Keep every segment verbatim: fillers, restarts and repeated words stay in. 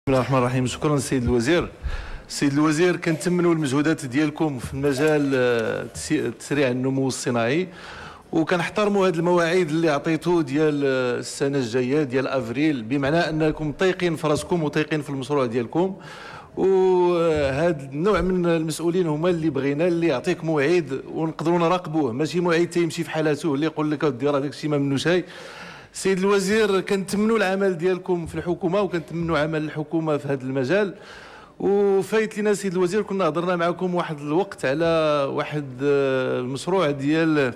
بسم الله الرحمن الرحيم. شكرا السيد الوزير. السيد الوزير، كنتمنوا المجهودات ديالكم في مجال تسريع النمو الصناعي، وكنحترموا هذه المواعيد اللي عطيتو ديال السنه الجايه ديال افريل، بمعنى انكم طايقين في راسكم وطايقين في المشروع ديالكم. وهذا النوع من المسؤولين هما اللي بغينا اللي يعطيك موعد ونقدروا نراقبوه، ماشي موعد تيمشي في حالته اللي يقول لك اودي راه داك الشيء ما منو شيء. سيد الوزير، كنتمنوا العمل ديالكم في الحكومه وكنتمنوا عمل الحكومه في هذا المجال. وفايت لنا سيد الوزير، كنا هضرنا معكم واحد الوقت على واحد المشروع ديال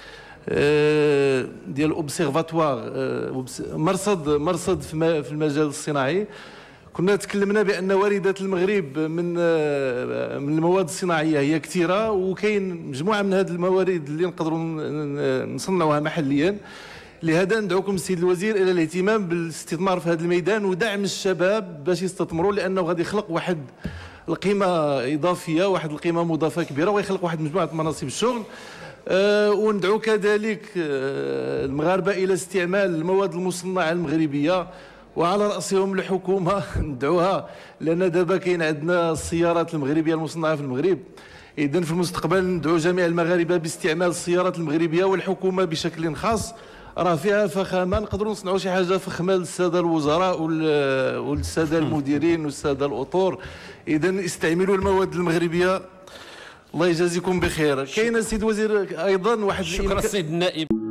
ديال اوبسيرفاتوار، مرصد مرصد في المجال الصناعي. كنا تكلمنا بان واردات المغرب من من المواد الصناعيه هي كثيره، وكاين مجموعه من هذه الموارد اللي نقدروا نصنعوها محليا. لهذا ندعوكم السيد الوزير الى الاهتمام بالاستثمار في هذا الميدان ودعم الشباب باش يستثمروا، لانه غادي يخلق واحد القيمه اضافيه، واحد القيمه مضافه كبيره، ويخلق واحد مجموعه مناصب الشغل. أه وندعو كذلك المغاربه الى استعمال المواد المصنعه المغربيه، وعلى راسهم الحكومه ندعوها، لان دابا كاين عندنا السيارات المغربيه المصنعه في المغرب. اذا في المستقبل ندعو جميع المغاربه باستعمال السيارات المغربيه، والحكومه بشكل خاص راه فيها فخامه، نقدروا نصنعوا شي حاجه فخمه للساده الوزراء والساده المديرين والساده الاطور. اذا استعملوا المواد المغربيه. الله يجازيكم بخير. كاين السيد الوزير ايضا واحد شكرا السيد النائب.